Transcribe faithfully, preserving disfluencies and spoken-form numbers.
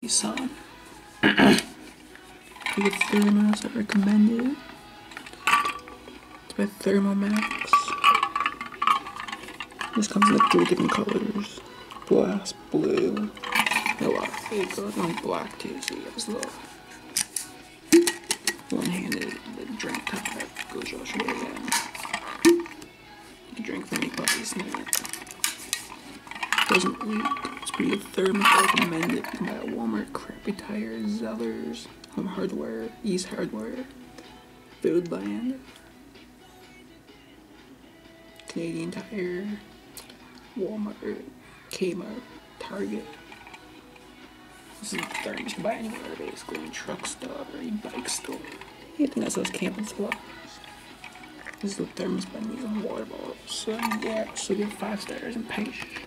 son. You get thermos, I recommend it. It's by Thermomax. This comes in like three different colors. Glass, blue. No, uh, it goes on black too, so you have this little one-handed drink top that goes all straight again. You can drink from any puppies in it. Doesn't leak. It's pretty good thermos. I recommend it. You can buy at Walmart, Crappy Tires, Zellers, Home Hardware, East Hardware, Foodland, Canadian Tire, Walmart, Kmart, Target. This is a thermos you can buy anywhere, basically, in truck stop or any bike store. Anything that says camping supplies. This is the thermos by me on water bottles. So yeah, so give five stars and page.